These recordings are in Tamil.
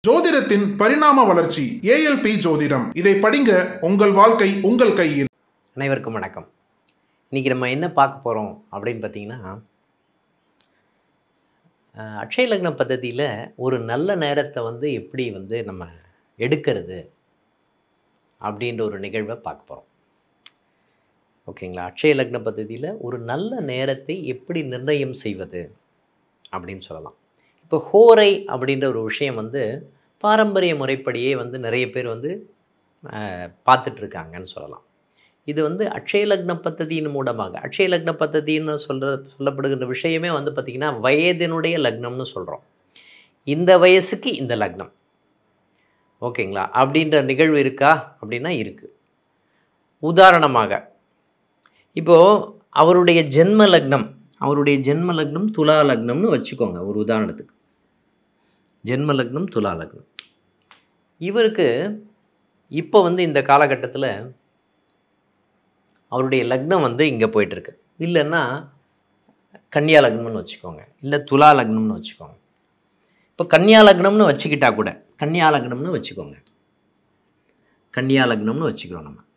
ஜோதிடத்தின் பரிணாம வளர்ச்சி ஏஎல்பி ஜோதிடம். இதை படிங்க, உங்கள் வாழ்க்கை உங்கள் கையில். அனைவருக்கும் வணக்கம். இன்றைக்கி நம்ம என்ன பார்க்க போகிறோம் அப்படின்னு பார்த்தீங்கன்னா, அக்ஷய லக்ன பద్ధதியில் ஒரு நல்ல நேரத்தை எப்படி நம்ம எடுக்கிறது அப்படின்ற ஒரு நிகழ்வை பார்க்க போகிறோம். ஓகேங்களா? அக்ஷய லக்ன பద్ధதியில் ஒரு நல்ல நேரத்தை எப்படி நிர்ணயம் செய்வது அப்படின்னு சொல்லலாம். இப்போ ஹோரை அப்படின்ற ஒரு விஷயம் பாரம்பரிய முறைப்படியே நிறைய பேர் பார்த்துட்ருக்காங்கன்னு சொல்லலாம். இது அக்ஷய லக்ன பద్ధதியின் மூலமாக, அக்ஷய லக்ன பద్ధதின்னு சொல்லப்படுகின்ற விஷயமே பார்த்திங்கன்னா வயதினுடைய லக்னம்னு சொல்கிறோம். இந்த வயசுக்கு இந்த லக்னம், ஓகேங்களா, அப்படின்ற நிகழ்வு இருக்கா அப்படின்னா இருக்குது. உதாரணமாக இப்போது அவருடைய ஜென்ம லக்னம் துலா லக்னம்னு வச்சுக்கோங்க. ஒரு உதாரணத்துக்கு ஜென்ம லக்னம் துலா லக்னம். இவருக்கு இப்போ இந்த காலகட்டத்தில் அவருடைய லக்னம் இங்கே போயிட்டுருக்கு. இல்லைன்னா கன்னியா லக்னம்னு வச்சுக்கோங்க, இல்லை துலா லக்னம்னு வச்சுக்கோங்க. இப்போ கன்னியா லக்னம்னு வச்சுக்கிட்டா கூட, கன்னியா லக்னம்னு வச்சுக்கோங்க, கன்னியா லக்னம்னு வச்சுக்கிறோம் நம்ம.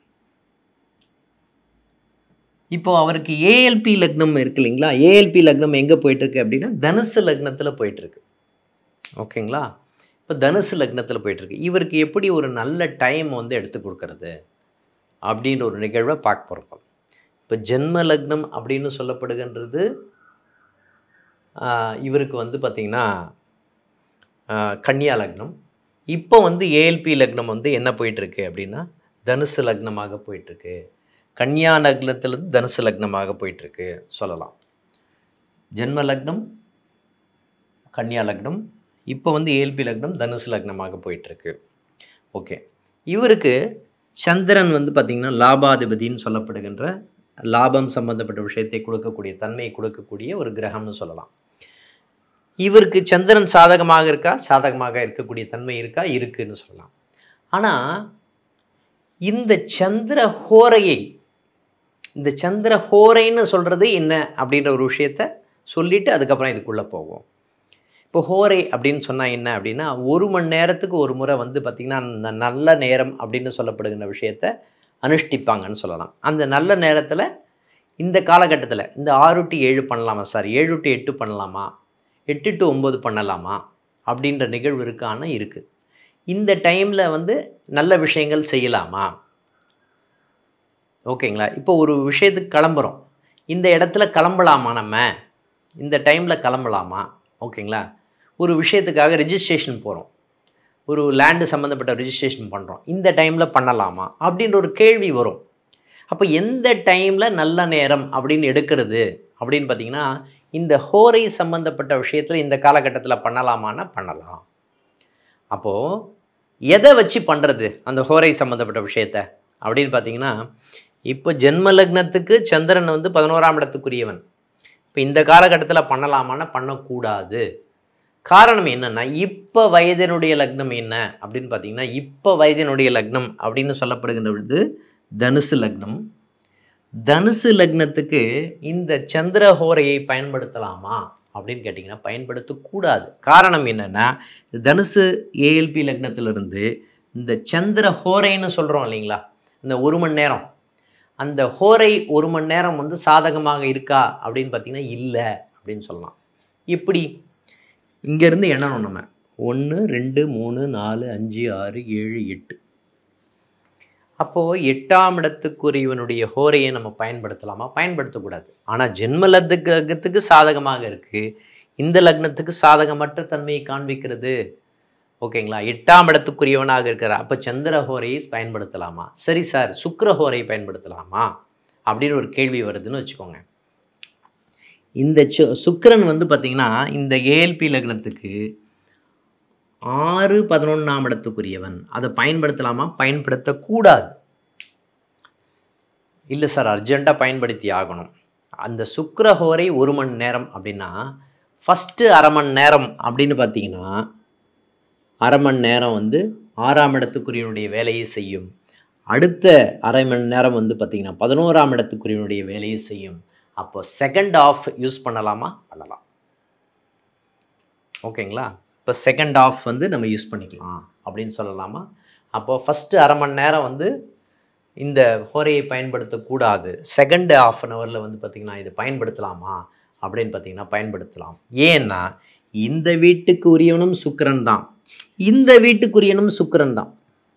இப்போது அவருக்கு ஏஎல்பி லக்னம் இருக்குது இல்லைங்களா? ஏஎல்பி லக்னம் எங்கே போயிட்டுருக்கு அப்படின்னா தனுசு லக்னத்தில் போயிட்டுருக்கு. ஓகேங்களா? இப்போ தனுசு லக்னத்தில் போயிட்டுருக்கு. இவருக்கு எப்படி ஒரு நல்ல டைம் எடுத்து கொடுக்கறது அப்படின்ற ஒரு நிகழ்வை பார்க்க போகிறோம். இப்போ ஜென்ம லக்னம் அப்படின்னு சொல்லப்படுகின்றது இவருக்கு பார்த்திங்கன்னா கன்னியா லக்னம். இப்போ ஏஎல்பி லக்னம் என்ன போயிட்டுருக்கு அப்படின்னா தனுசு லக்னமாக போயிட்டுருக்கு. கன்னியா லக்னத்திலிருந்து தனுசு லக்னமாக போயிட்டுருக்கு சொல்லலாம். ஜென்ம லக்னம் கன்னியா லக்னம், இப்போ ஏஎல்பி லக்னம் தனுசு லக்னமாக போயிட்டுருக்கு. ஓகே, இவருக்கு சந்திரன் பார்த்திங்கன்னா லாபாதிபதினு சொல்லப்படுகின்ற லாபம் சம்பந்தப்பட்ட விஷயத்தை கொடுக்கக்கூடிய தன்மையை கொடுக்கக்கூடிய ஒரு கிரகம்னு சொல்லலாம். இவருக்கு சந்திரன் சாதகமாக இருக்கா, சாதகமாக இருக்கக்கூடிய தன்மை இருக்கா, இருக்குன்னு சொல்லலாம். ஆனால் இந்த சந்திர ஹோரைன்னு சொல்கிறது என்ன அப்படின்ற ஒரு விஷயத்த சொல்லிவிட்டு அதுக்கப்புறம் இதுக்குள்ளே போவோம். இப்போ ஹோரை அப்படின்னு சொன்னால் என்ன அப்படின்னா, ஒரு மணி நேரத்துக்கு ஒரு முறை பார்த்திங்கன்னா அந்த நல்ல நேரம் அப்படின்னு சொல்லப்படுகின்ற விஷயத்த அனுஷ்டிப்பாங்கன்னு சொல்லலாம். அந்த நல்ல நேரத்தில் இந்த காலகட்டத்தில் இந்த 6 to 7 பண்ணலாமா சார், 7 to 8 பண்ணலாமா, 8 to 9 பண்ணலாமா அப்படின்ற நிகழ்வு இருக்கான்னு இருக்குது. இந்த டைமில் நல்ல விஷயங்கள் செய்யலாமா? ஓகேங்களா? இப்போ ஒரு விஷயத்துக்கு கிளம்புறோம், இந்த இடத்துல கிளம்பலாமா, நம்ம இந்த டைமில் கிளம்பலாமா? ஓகேங்களா? ஒரு விஷயத்துக்காக ரிஜிஸ்ட்ரேஷன் போகிறோம், ஒரு லேண்டு சம்மந்தப்பட்ட ரிஜிஸ்ட்ரேஷன் பண்ணுறோம், இந்த டைமில் பண்ணலாமா அப்படின்ற ஒரு கேள்வி வரும். அப்போ எந்த டைமில் நல்ல நேரம் அப்படின்னு எடுக்கிறது அப்படின்னு பார்த்திங்கன்னா, இந்த ஹோரை சம்மந்தப்பட்ட விஷயத்தில் இந்த காலகட்டத்தில் பண்ணலாமான்னா பண்ணலாம். அப்போது எதை வச்சு பண்ணுறது அந்த ஹோரை சம்மந்தப்பட்ட விஷயத்த அப்படின்னு பார்த்திங்கன்னா, இப்போ ஜென்ம லக்னத்துக்கு சந்திரன் 11ஆம் இடத்துக்குரியவன். இப்போ இந்த காலகட்டத்தில் பண்ணலாமான்னா பண்ணக்கூடாது. காரணம் என்னென்னா, இப்போ வயதினுடைய லக்னம் என்ன அப்படின்னு பார்த்திங்கன்னா, இப்போ வயதினுடைய லக்னம் அப்படின்னு சொல்லப்படுகின்ற பொழுது தனுசு லக்னம். தனுசு லக்னத்துக்கு இந்த சந்திர ஹோரையை பயன்படுத்தலாமா அப்படின்னு கேட்டிங்கன்னா பயன்படுத்தக்கூடாது. காரணம் என்னென்னா, தனுசு ஏஎல்பி லக்னத்திலிருந்து இந்த சந்திர ஹோரைன்னு சொல்கிறோம் இல்லைங்களா, இந்த ஒரு மணி நேரம், அந்த ஹோரை ஒரு மணி நேரம் சாதகமாக இருக்கா அப்படின்னு பார்த்திங்கன்னா இல்லை அப்படின்னு சொல்லலாம். எப்படி? இங்கேருந்து எண்ணணும் நம்ம, 1 2 3 4 5 6 7 8. அப்போது 8ஆம் இடத்துக்குரியவனுடைய ஹோரையை நம்ம பயன்படுத்தலாமா? பயன்படுத்தக்கூடாது. ஆனால் ஜென்ம லக்னத்துக்கு சாதகமாக இருக்குது, இந்த லக்னத்துக்கு சாதகமற்ற தன்மையை காண்பிக்கிறது. ஓகேங்களா? 8ஆம் இடத்துக்குரியவனாக இருக்கிறார். அப்போ சந்திர ஹோரையை பயன்படுத்தலாமா? சரி சார், சுக்கிர ஹோரையை பயன்படுத்தலாமா அப்படின்னு ஒரு கேள்வி வருதுன்னு வச்சுக்கோங்க. இந்த சுக்கிரன் பார்த்திங்கன்னா இந்த ஏஎல்பி லக்னத்துக்கு 6 11ஆம் இடத்துக்குரியவன். அதை பயன்படுத்தலாமா? பயன்படுத்தக்கூடாது. இல்லை சார், அர்ஜெண்ட்டாக பயன்படுத்தி ஆகணும். அந்த சுக்கிர ஹோரை 1 மணி நேரம் அப்படின்னா ஃபஸ்ட்டு அரை மணி நேரம் அப்படின்னு பார்த்திங்கன்னா, அரை மணி நேரம் 6ஆம் இடத்துக்குரியவனுடைய வேலையை செய்யும். அடுத்த அரை மணி நேரம் பார்த்திங்கன்னா 11ஆம் இடத்துக்குரியவனுடைய வேலையை செய்யும். அப்போ செகண்ட் ஆஃப் யூஸ் பண்ணலாமா? பண்ணலாம். ஓகேங்களா? இப்போ செகண்ட் ஆஃப் வந்து நம்ம யூஸ் பண்ணிக்கலாம் அப்படின்னு சொல்லலாமா? அப்போது ஃபஸ்ட்டு அரை மணி நேரம் வந்து இந்த ஹோரையை பயன்படுத்தக்கூடாது, செகண்ட் ஹாஃப் அன் ஹவரில் வந்து பார்த்திங்கன்னா இதை பயன்படுத்தலாமா அப்படின்னு பார்த்திங்கன்னா பயன்படுத்தலாம். ஏன்னா இந்த வீட்டுக்கு உரியவனும் சுக்கிரன் தான், இந்த வீட்டுக்குரியனும் சுக்கிரன் தான்.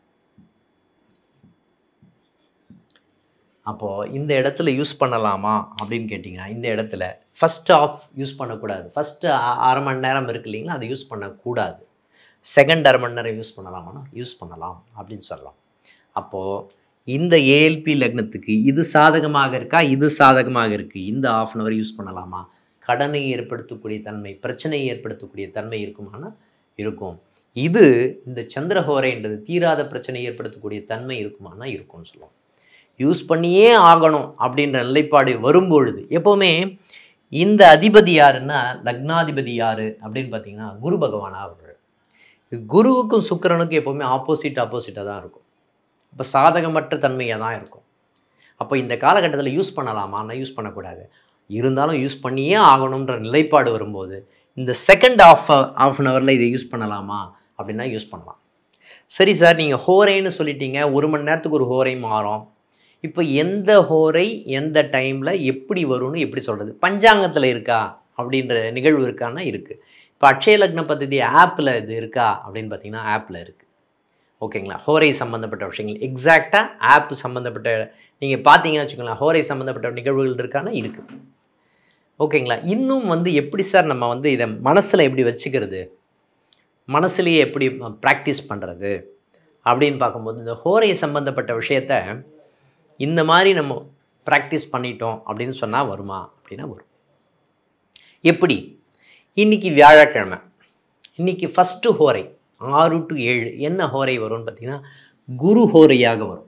அப்போது இந்த இடத்துல யூஸ் பண்ணலாமா அப்படின்னு கேட்டிங்கன்னா இந்த இடத்துல ஃபஸ்ட் ஆஃப் யூஸ் பண்ணக்கூடாது. ஃபஸ்ட்டு அரை மணி நேரம் இருக்குது இல்லைங்களா, அதை யூஸ் பண்ணக்கூடாது. செகண்ட் அரை மணி நேரம் யூஸ் பண்ணலாமான்னா யூஸ் பண்ணலாம் அப்படின்னு சொல்லலாம். அப்போது இந்த ஏஎல்பி லக்னத்துக்கு இது சாதகமாக இருக்கா, இது சாதகமாக இருக்குது, இந்த ஆஃப் அன் ஹவர் யூஸ் பண்ணலாமா? கடனை ஏற்படுத்தக்கூடிய தன்மை, பிரச்சனையை ஏற்படுத்தக்கூடிய தன்மை இருக்குமானா இருக்கும். இது இந்த சந்திரஹோரைன்றது தீராத பிரச்சனையை ஏற்படுத்தக்கூடிய தன்மை இருக்குமானா இருக்கும்னு சொல்லுவோம். யூஸ் பண்ணியே ஆகணும் அப்படின்ற நிலைப்பாடு வரும்பொழுது எப்போவுமே இந்த அதிபதி யாருன்னா லக்னாதிபதி யார் அப்படின்னு பார்த்தீங்கன்னா குரு பகவான் அவர்கள். குருவுக்கும் சுக்கிரனுக்கும் எப்போவுமே ஆப்போசிட்டாக தான் இருக்கும். அப்போ சாதகமற்ற தன்மையாக தான் இருக்கும். அப்போ இந்த காலகட்டத்தில் யூஸ் பண்ணலாமான்னா யூஸ் பண்ணக்கூடாது. இருந்தாலும் யூஸ் பண்ணியே ஆகணுன்ற நிலைப்பாடு வரும்போது இந்த செகண்ட் ஆஃப் அன் ஹவரில் இதை யூஸ் பண்ணலாமா அப்படின்னா யூஸ் பண்ணலாம். சரி சார், நீங்கள் ஹோரைன்னு சொல்லிட்டீங்க, 1 மணி நேரத்துக்கு ஒரு ஹோரை மாறும். இப்போ எந்த ஹோரை எந்த டைமில் எப்படி வரும்னு எப்படி சொல்கிறது? பஞ்சாங்கத்தில் இருக்கா அப்படின்ற நிகழ்வு இருக்கான்னா இருக்குது. இப்போ அட்சய லக்ன பദ്ധதி ஆப்பில் இது இருக்கா அப்படின்னு பார்த்தீங்கன்னா ஆப்பில் இருக்குது. ஓகேங்களா? ஹோரை சம்மந்தப்பட்ட விஷயங்கள் எக்ஸாக்டாக ஆப் சம்மந்தப்பட்ட நீங்கள் பார்த்தீங்கன்னு வச்சுக்கோங்களேன், ஹோரை சம்மந்தப்பட்ட நிகழ்வுகள் இருக்கான்னா இருக்குது. ஓகேங்களா? இன்னும் வந்து எப்படி சார் நம்ம வந்து இதை மனசில் எப்படி வச்சுக்கிறது, மனசுலேயே எப்படி ப்ராக்டிஸ் பண்ணுறது அப்படின்னு பார்க்கும்போது இந்த ஹோரை சம்மந்தப்பட்ட விஷயத்த இந்த மாதிரி நம்ம ப்ராக்டிஸ் பண்ணிட்டோம் அப்படின்னு சொன்னால் வருமா அப்படின்னா வரும். எப்படி? இன்றைக்கி வியாழக்கிழமை, இன்றைக்கி ஃபஸ்ட்டு ஹோரை 6 to 7 என்ன ஹோரை வரும்னு பார்த்தீங்கன்னா குரு ஹோரையாக வரும்.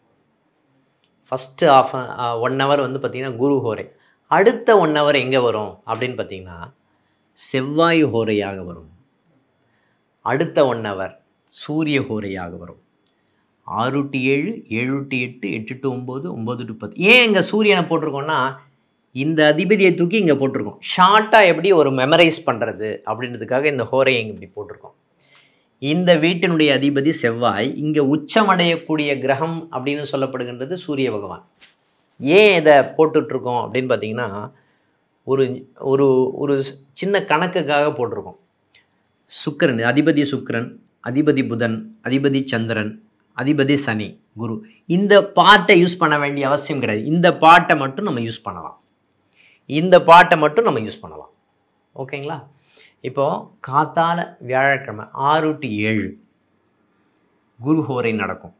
ஃபஸ்ட்டு 1 hour வந்து பார்த்திங்கன்னா குரு ஹோரை. அடுத்த 1 hour எங்கே வரும் அப்படின்னு பார்த்திங்கன்னா செவ்வாய் ஹோரையாக வரும். அடுத்த 1 hour சூரிய ஹோரையாக வரும். 6 to 7, 7 to 8, 8 to 9, 9 to 10. ஏன் இங்கே சூரியனை போட்டிருக்கோன்னா இந்த அதிபதியை தூக்கி இங்கே போட்டிருக்கோம். ஷார்ட்டாக எப்படி ஒரு மெமரைஸ் பண்ணுறது அப்படின்றதுக்காக இந்த ஹோரையை இங்கே இப்படி போட்டிருக்கோம். இந்த வீட்டினுடைய அதிபதி செவ்வாய், இங்கே உச்சமடையக்கூடிய கிரகம் அப்படின்னு சொல்லப்படுகின்றது சூரிய பகவான். ஏன் இதை போட்டுட்ருக்கோம் அப்படின்னு பார்த்தீங்கன்னா ஒரு ஒரு ஒரு சின்ன கணக்குக்காக போட்டிருக்கோம். சுக்கிரன் அதிபதி, சுக்கிரன் அதிபதி, புதன் அதிபதி, சந்திரன் அதிபதி, சனி, குரு. இந்த பாட்டை யூஸ் பண்ண வேண்டிய அவசியம் கிடையாது. இந்த பாட்டை மட்டும் நம்ம யூஸ் பண்ணலாம். இந்த பாட்டை மட்டும் நம்ம யூஸ் பண்ணலாம். ஓகேங்களா? இப்போது காத்தால வியாழக்கிழமை 6 to 7 குரு ஹோரை நடக்கும்.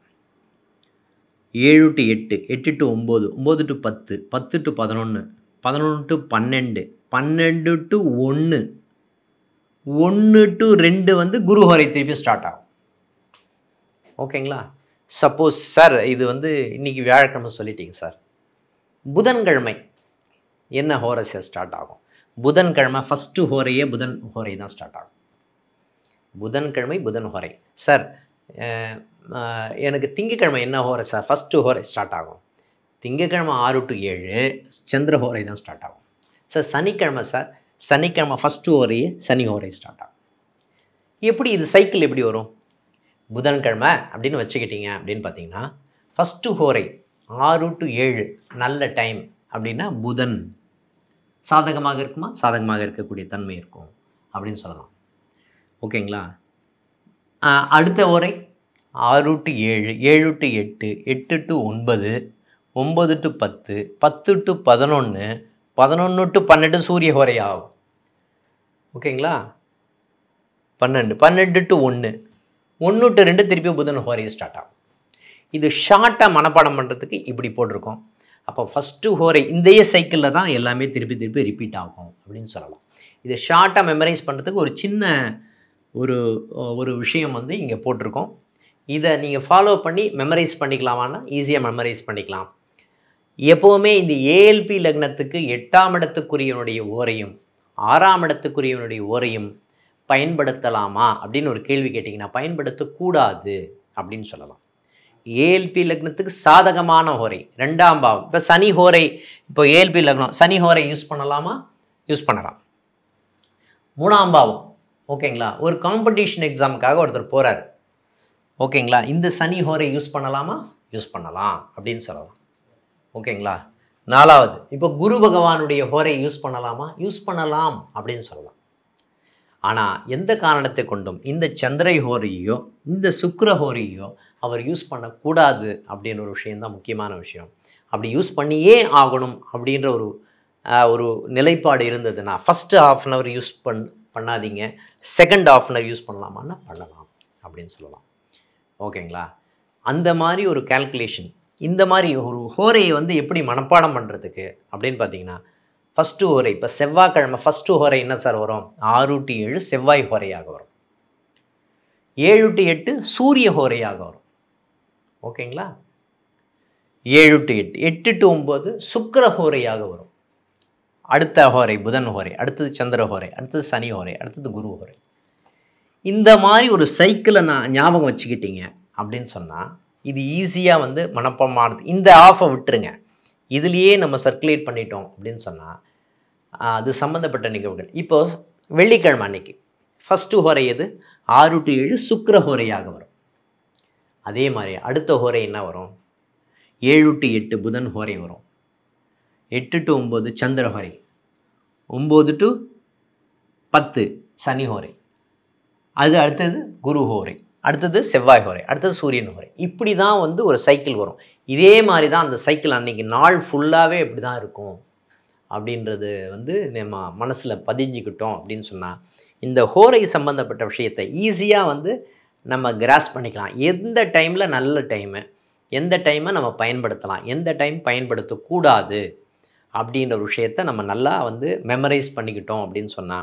7 to 8, 8 to 9, 9 to 10, 10 to 11, 11 to 12, 12 to 1, 1 to 2 வந்து குரு ஹோரை திருப்பி ஸ்டார்ட் ஆகும். ஓகேங்களா? சப்போஸ் சார் இது வந்து இன்றைக்கி வியாழக்கிழமை சொல்லிட்டீங்க சார், புதன்கிழமை என்ன ஹோரை ஸ்டார்ட் ஆகும்? புதன்கிழமை ஃபஸ்ட்டு ஹோரையே புதன் ஹோரை தான் ஸ்டார்ட் ஆகும். புதன்கிழமை புதன் ஹோரை. சார் எனக்கு திங்கக்கிழமை என்ன ஹோரை சார்? ஃபஸ்ட்டு ஹோரை ஸ்டார்ட் ஆகும். திங்கக்கிழமை 6 to 7 சந்திர ஹோரை தான் ஸ்டார்ட் ஆகும். சார் சனிக்கிழமை சார், சனிக்கிழமை ஃபஸ்ட்டு ஹோரையே சனி ஹோரை ஸ்டார்ட் ஆகும். எப்படி இது சைக்கிள் எப்படி வரும்? புதன்கிழமை அப்படின்னு வச்சுக்கிட்டீங்க அப்படின்னு பார்த்தீங்கன்னா ஃபஸ்ட்டு ஹோரை 6 to 7 நல்ல டைம் அப்படின்னா புதன் சாதகமாக இருக்குமா? சாதகமாக இருக்கக்கூடிய தன்மை இருக்கும் அப்படின்னு சொல்லலாம். ஓகேங்களா? அடுத்த ஹோரை 6 to 7, 7 to 8, 8 to 9, 9 to 10, 10 to 11, 11 to 12 சூரிய ஹோரை ஆகும். ஓகேங்களா? 12, 12 to 1, 1 to 2 திருப்பி புதன் ஹோரை ஸ்டார்ட் ஆகும். இது ஷார்ட்டாக மனப்பாடம் பண்ணுறதுக்கு இப்படி போட்டிருக்கோம். அப்போ ஃபஸ்ட்டு ஹோரை இந்த சைக்கிளில் தான் எல்லாமே திருப்பி திருப்பி ரிப்பீட் ஆகும் அப்படின்னு சொல்லலாம். இது ஷார்ட்டாக மெமரைஸ் பண்ணுறதுக்கு ஒரு சின்ன ஒரு விஷயம் வந்து இங்கே போட்டிருக்கோம். இதை நீங்கள் ஃபாலோ பண்ணி மெமரைஸ் பண்ணிக்கலாமான்னா ஈஸியாக மெமரைஸ் பண்ணிக்கலாம். எப்போவுமே இந்த ஏஎல்பி லக்னத்துக்கு 8ஆம் இடத்துக்குரியவனுடைய ஓரையும் 6ஆம் இடத்துக்குரியவனுடைய ஓரையும் பயன்படுத்தலாமா அப்படின்னு ஒரு கேள்வி கேட்டிங்கன்னா பயன்படுத்தக்கூடாது அப்படின்னு சொல்லலாம். ஏஎல்பி லக்னத்துக்கு சாதகமான ஹோரை 2ஆம் பாவம். இப்போ சனி ஹோரை, இப்போ ஏஎல்பி லக்னம் சனி ஹோரை யூஸ் பண்ணலாமா? யூஸ் பண்ணலாம். 3ஆம் பாவம் ஓகேங்களா? ஒரு காம்படிஷன் எக்ஸாமுக்காக ஒருத்தர் போகிறார். ஓகேங்களா? இந்த சனி ஹோரை யூஸ் பண்ணலாமா? யூஸ் பண்ணலாம் அப்படின்னு சொல்லலாம். ஓகேங்களா? 4வது, இப்போ குரு பகவானுடைய ஹோரை யூஸ் பண்ணலாமா? யூஸ் பண்ணலாம் அப்படின்னு சொல்லலாம். ஆனால் எந்த காரணத்தை கொண்டும் இந்த சந்திரை ஹோரையோ இந்த சுக்கிர ஹோரையோ அவர் யூஸ் பண்ணக்கூடாது அப்படின்ற ஒரு விஷயந்தான் முக்கியமான விஷயம். அப்படி யூஸ் பண்ணியே ஆகணும் அப்படின்ற ஒரு நிலைப்பாடு இருந்ததுன்னா ஃபஸ்ட்டு ½ அன் ஹவர் யூஸ் பண்ணாதீங்க, செகண்ட் ½ அன் ஹவர் யூஸ் பண்ணலாமான்னா பண்ணலாம் அப்படின்னு சொல்லலாம். ஓகேங்களா? அந்த மாதிரி ஒரு கால்குலேஷன், இந்த மாதிரி ஒரு ஹோரையை வந்து எப்படி மனப்பாடம் பண்ணுறதுக்கு அப்படின்னு பார்த்தீங்கன்னா, ஃபஸ்ட்டு ஹோரை இப்போ செவ்வாய்க்கிழமை ஃபஸ்ட்டு ஹோரை என்ன சார் வரும்? 6 to 7 செவ்வாய் ஹோரையாக வரும். 7 to 8 சூரிய ஹோரையாக வரும். ஓகேங்களா? 7 to 8, 8 to 9 சுக்கிர ஹோரையாக வரும். அடுத்த ஹோரை புதன் ஹோரை, அடுத்தது சந்திர ஹோரை, அடுத்தது சனி ஹோரை, அடுத்தது குரு ஹோரை. இந்த மாதிரி ஒரு சைக்கிளை நான் ஞாபகம் வச்சுக்கிட்டீங்க அப்படின்னு சொன்னால் இது ஈஸியாக வந்து மனப்பாடமானது. இந்த ஆஃபை விட்டுருங்க, இதுலேயே நம்ம சர்க்குலேட் பண்ணிட்டோம் அப்படின்னு சொன்னால் அது சம்மந்தப்பட்ட நிகழ்வுகள். இப்போது வெள்ளிக்கிழமை அன்னைக்கு ஃபஸ்ட்டு ஹோரை எது? 6 to 7 சுக்கிர ஹோரையாக வரும். அதே மாதிரி அடுத்த ஹோரை என்ன வரும்? 7 to 8 புதன் ஹோரை வரும். 8 to 9 சந்திர ஹோரை, 9 to 10 சனி ஹோரை, அது அடுத்தது குரு ஹோரை, அடுத்தது செவ்வாய் ஹோரை, அடுத்தது சூரியன் ஹோரை. இப்படி தான் வந்து ஒரு சைக்கிள் வரும். இதே மாதிரி தான் அந்த சைக்கிள் அன்றைக்கி நாள் ஃபுல்லாகவே இப்படி தான் இருக்கும் அப்படின்றது வந்து நம்ம மனசில் பதிஞ்சிக்கிட்டோம் அப்படின்னு சொன்னால் இந்த ஹோரை சம்மந்தப்பட்ட விஷயத்தை ஈஸியாக வந்து நம்ம கிராஸ் பண்ணிக்கலாம். எந்த டைமில் நல்ல டைமு, எந்த டைமை நம்ம பயன்படுத்தலாம், எந்த டைம் பயன்படுத்தக்கூடாது அப்படின்ற ஒரு விஷயத்தை நம்ம நல்லா வந்து மெமரைஸ் பண்ணிக்கிட்டோம் அப்படின்னு சொன்னால்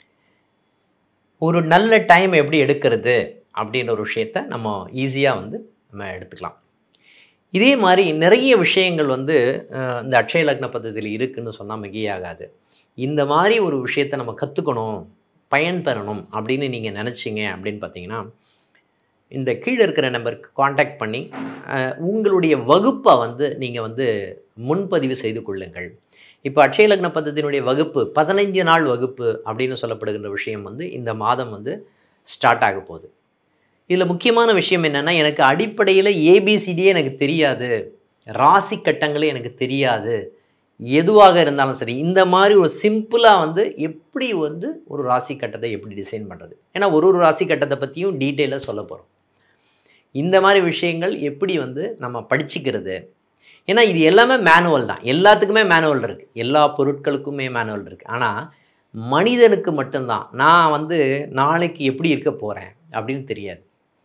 ஒரு நல்ல டைம் எப்படி எடுக்கிறது அப்படின்ற ஒரு விஷயத்தை நம்ம ஈஸியாக வந்து நம்ம எடுத்துக்கலாம். இதே மாதிரி நிறைய விஷயங்கள் வந்து இந்த அட்சய லக்ன பദ്ധதியில் இருக்குதுன்னு சொன்னால் மிகையாகாது. இந்த மாதிரி ஒரு விஷயத்தை நம்ம கற்றுக்கணும், பயன் பெறணும் அப்படின்னு நீங்கள் நினச்சிங்க அப்படின்னு பார்த்தீங்கன்னா இந்த கீழே இருக்கிற நம்பருக்கு காண்டாக்ட் பண்ணி உங்களுடைய வகுப்பை வந்து நீங்கள் வந்து முன்பதிவு செய்து கொள்ளுங்கள். இப்போ அட்சய லக்ன பദ്ധதியினுடைய வகுப்பு 15 நாள் வகுப்பு அப்படின்னு சொல்லப்படுகின்ற விஷயம் வந்து இந்த மாதம் வந்து ஸ்டார்ட் ஆக போகுது. இதில் முக்கியமான விஷயம் என்னென்னா, எனக்கு அடிப்படையில் ஏபிசிடியே எனக்கு தெரியாது, ராசி கட்டங்களே எனக்கு தெரியாது, எதுவாக இருந்தாலும் சரி இந்த மாதிரி ஒரு சிம்பிளாக வந்து எப்படி வந்து ஒரு ராசி கட்டத்தை எப்படி டிசைன் பண்ணுறது, ஏன்னா ஒரு ராசி கட்டத்தை பற்றியும் டீட்டெயிலாக சொல்ல போகிறோம். இந்த மாதிரி விஷயங்கள் எப்படி வந்து நம்ம படிச்சுக்கிறது, ஏன்னா இது எல்லாமே மேனுவல் தான், எல்லாத்துக்குமே மேனுவல் இருக்குது, எல்லா பொருட்களுக்குமே மேனுவல் இருக்குது. ஆனால் மனிதனுக்கு மட்டும்தான் நான் வந்து நாளைக்கு எப்படி இருக்க போகிறேன் அப்படின்னு தெரியாது.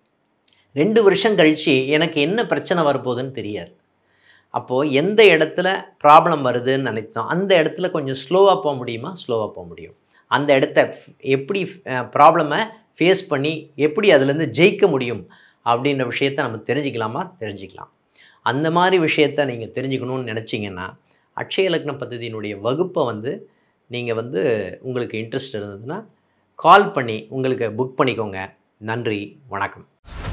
2 வருஷம் கழித்து எனக்கு என்ன பிரச்சனை வரப்போகுதுன்னு தெரியாது. அப்போது எந்த இடத்துல ப்ராப்ளம் வருதுன்னு நினைத்தோம் அந்த இடத்துல கொஞ்சம் ஸ்லோவாக போக முடியுமா? ஸ்லோவாக போக முடியும். அந்த இடத்த எப்படி ப்ராப்ளமை ஃபேஸ் பண்ணி எப்படி அதுலேருந்து ஜெயிக்க முடியும் அப்படின்ற விஷயத்தை நம்ம தெரிஞ்சுக்கலாமா? தெரிஞ்சுக்கலாம். அந்த மாதிரி விஷயத்தை நீங்கள் தெரிஞ்சுக்கணும்னு நினச்சிங்கன்னா அட்சய லக்ன பദ്ധதியினுடைய வகுப்பை வந்து நீங்கள் வந்து உங்களுக்கு இன்ட்ரெஸ்ட் இருந்ததுன்னா கால் பண்ணி உங்களுக்கு புக் பண்ணிக்கோங்க. நன்றி, வணக்கம்.